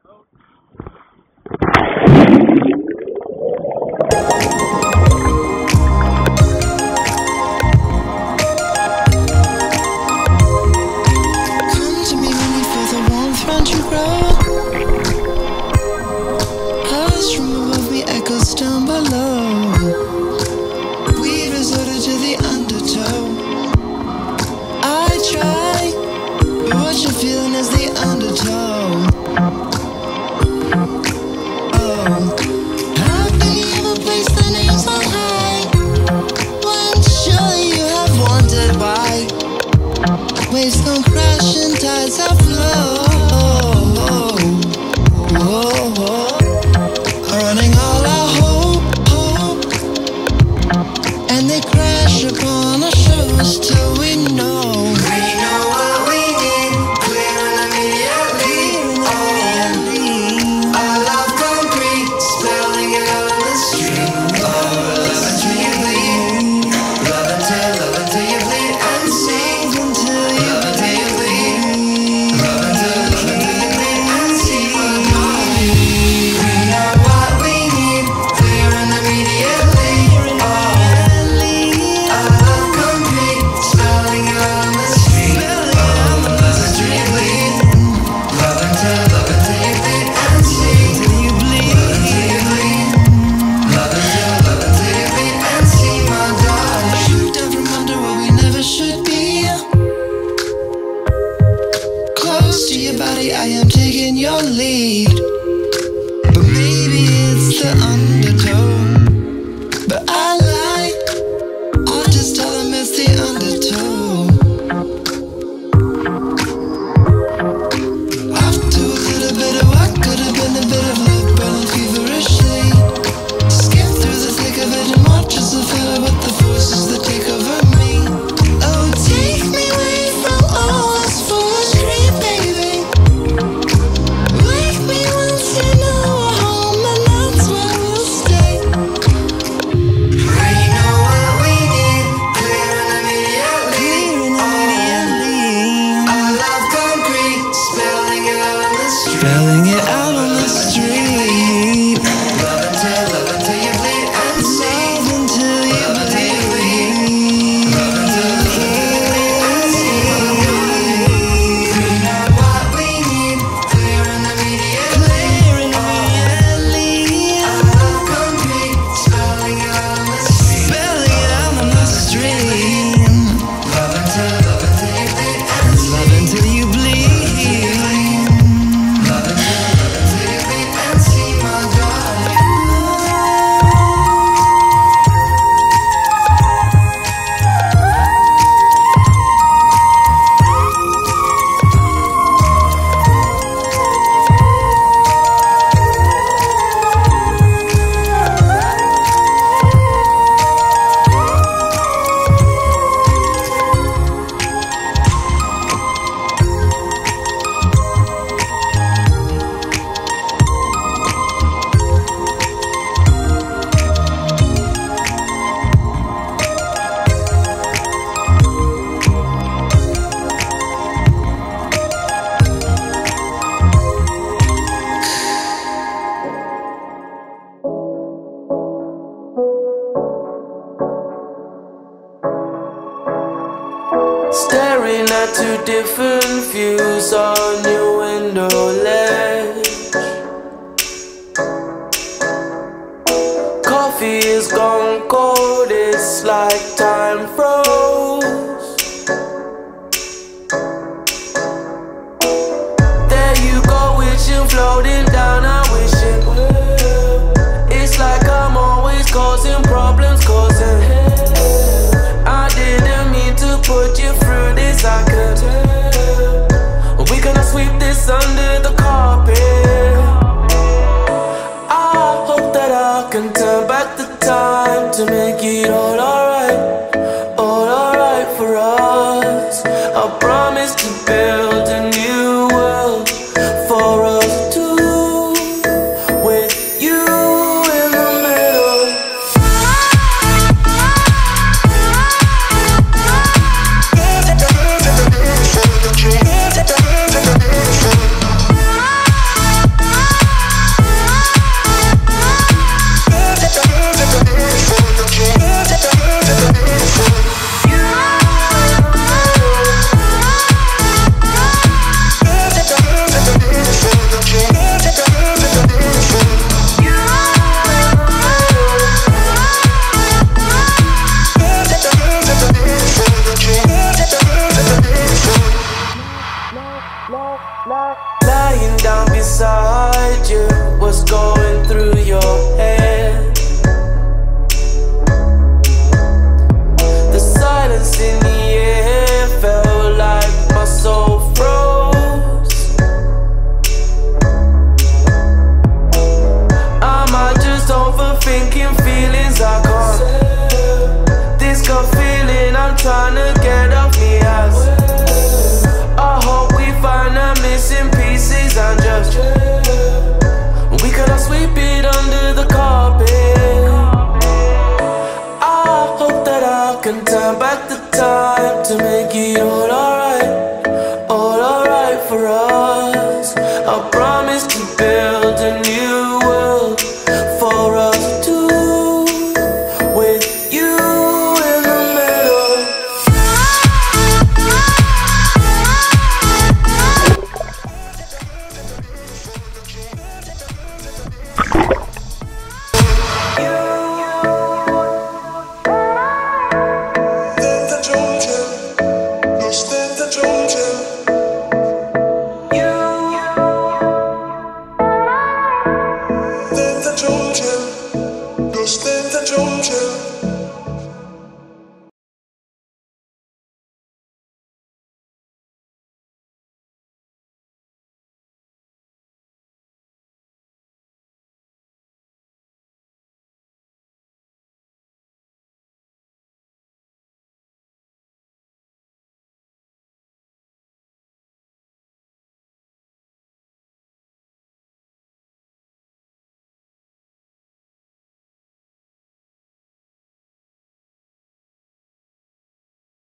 Come to me when you feel the warmth round you grow. Hush from above me echoes down below. We resorted to the undertow. I try, but what you're feeling is the undertow. Oh, how can you ever place the names on high when surely you have wondered why waves come crashing, tides have flow. Running all our hope, and they crash upon our shores till we know. We know what we need, clear and immediately. Our love concrete, spelling it out on the street. Love until you bleed, love until you bleed and see. Until you bleed, love until you bleed and see. We know what we need, clear and immediately. Our love concrete, spelling it out on the street. Love until you bleed, love until you bleed and see. Until you bleed, love until you bleed and see, my darling. Shoot down from under where we never should be. Close to your body, I am taking your lead. But maybe it's the undertow. But I lie, I'll just tell them it's the undertow. After a little bit of what could have been a bit of love, burning feverishly. Skip through the thick of it and watch as I fill it with the forces that take over me. Oh, take me away from all this foolish greed, baby. Wake me once you know we're home, and that's where we'll stay. We know what we need, clear and immediately. Our love concrete, spelling it out on the street. Spelling it out on the street. Love until you bleed and see. Love until you bleed. Love until you bleed and see. We know what we need, clear and immediately. Our love concrete, spelling it out on the street. Spelling it out on the street. Love until you bleed and see. Love until you bleed. Love until you a problem.